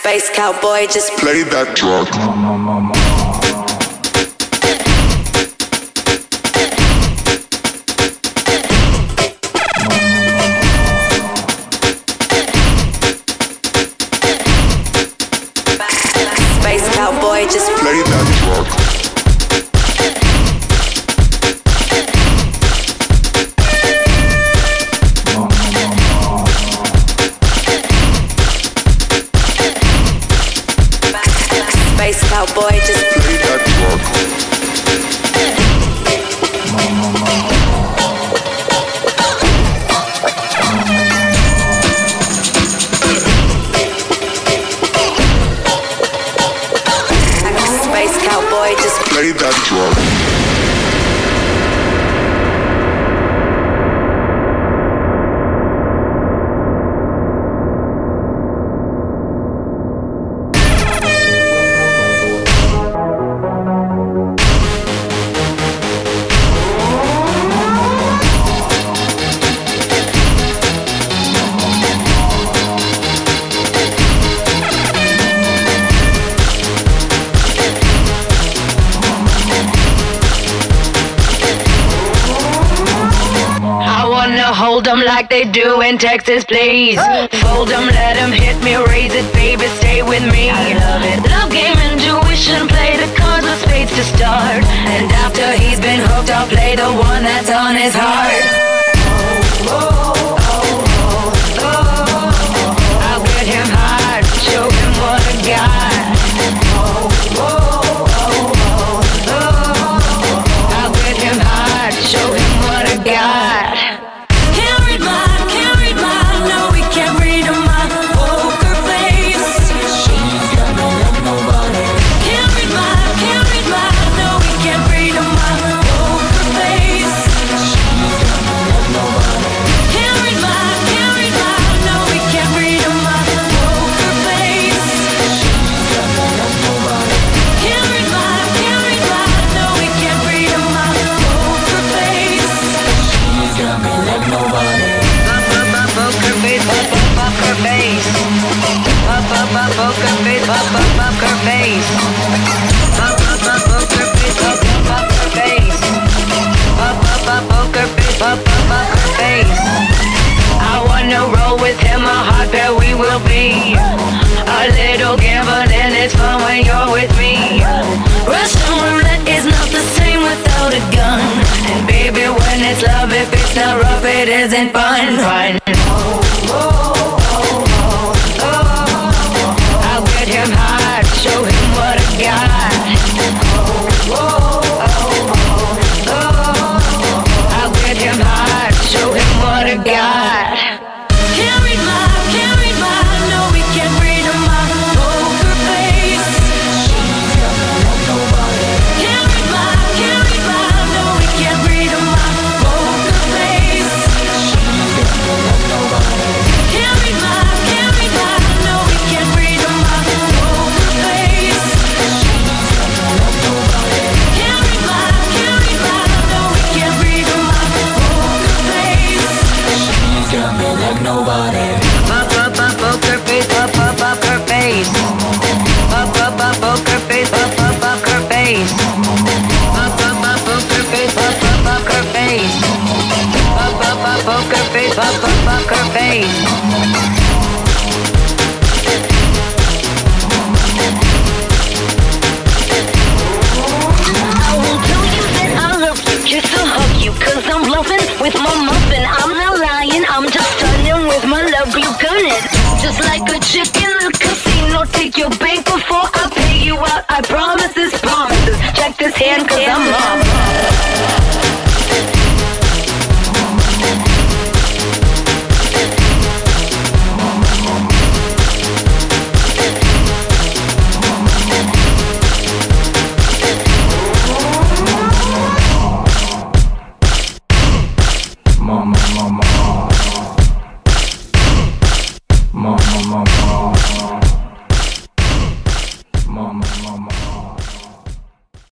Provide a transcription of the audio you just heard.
Space cowboy, just play that drug. Space cowboy, just play that drug. Space cowboy, just play that drug. Space cowboy, just play that drug. Hold 'em like they do in Texas, please. Fold 'em, let 'em hit me, raise it, baby, stay with me. I love it. Love game, intuition, play the cards with spades to start. And after he's been hooked, I'll play the one that's on his heart. I'll get him hard, show him what I got. I'll get him hard, show him what I got. I wanna roll with him, a hot pair we will be. A little gamble and it's fun when you're with me. Russian roulette is not the same without a gun. And baby, when it's love, if it's not rough, it isn't fun. I'll get him hard, show him what I got. I'll get him hard, show him what I got. Can't read my, no, we can't read my poker face. Can't read my, no, we can't read my poker face. Can't read my, no, we can't read my poker face. Can't read my, no, we can't read my poker face. She's got me like nobody. Poker face, poker face. Poker face, poker face. Poker face, poker face. Poker face, poker face. I will tell you that I love you, just to hug you, 'cause I'm bluffing with my muffin. I'm not lying, I'm just stunning with my love glue gunning. Just like a chick in the casino, take your bank before I pay you out. I promise this promises. Check this hand, 'cause I'm off.